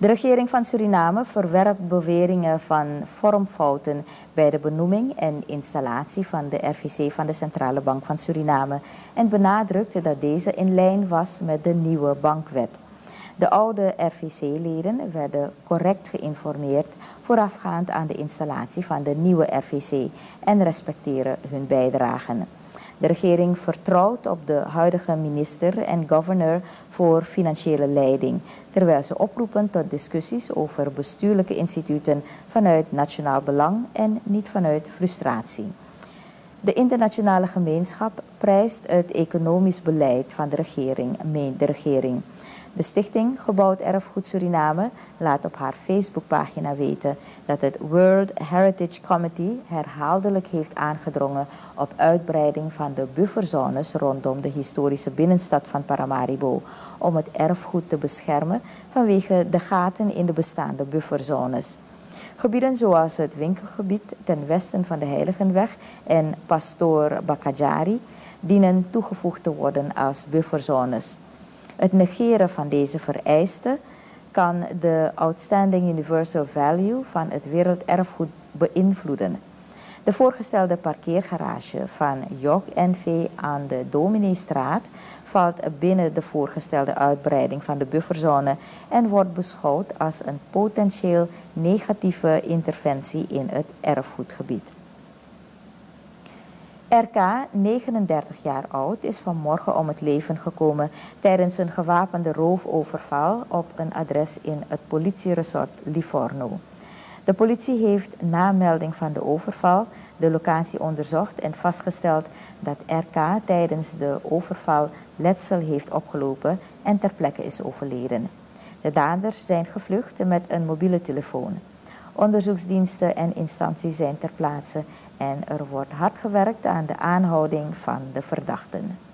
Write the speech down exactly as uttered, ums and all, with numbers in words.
De regering van Suriname verwerpt beweringen van vormfouten bij de benoeming en installatie van de R V C van de Centrale Bank van Suriname en benadrukte dat deze in lijn was met de nieuwe bankwet. De oude R V C-leden werden correct geïnformeerd voorafgaand aan de installatie van de nieuwe R V C en respecteren hun bijdragen. De regering vertrouwt op de huidige minister en governor voor financiële leiding, terwijl ze oproepen tot discussies over bestuurlijke instituten vanuit nationaal belang en niet vanuit frustratie. De internationale gemeenschap prijst het economisch beleid van de regering, meent de regering. De stichting Gebouwd Erfgoed Suriname laat op haar Facebookpagina weten dat het World Heritage Committee herhaaldelijk heeft aangedrongen op uitbreiding van de bufferzones rondom de historische binnenstad van Paramaribo om het erfgoed te beschermen vanwege de gaten in de bestaande bufferzones. Gebieden zoals het winkelgebied ten westen van de Heiligenweg en Pastoor Bakajari dienen toegevoegd te worden als bufferzones. Het negeren van deze vereisten kan de Outstanding Universal Value van het werelderfgoed beïnvloeden. De voorgestelde parkeergarage van Jog N V aan de Domineestraat valt binnen de voorgestelde uitbreiding van de bufferzone en wordt beschouwd als een potentieel negatieve interventie in het erfgoedgebied. R K, negenendertig jaar oud, is vanmorgen om het leven gekomen tijdens een gewapende roofoverval op een adres in het politieresort Livorno. De politie heeft na melding van de overval de locatie onderzocht en vastgesteld dat R K tijdens de overval letsel heeft opgelopen en ter plekke is overleden. De daders zijn gevlucht met een mobiele telefoon. Onderzoeksdiensten en instanties zijn ter plaatse en er wordt hard gewerkt aan de aanhouding van de verdachten.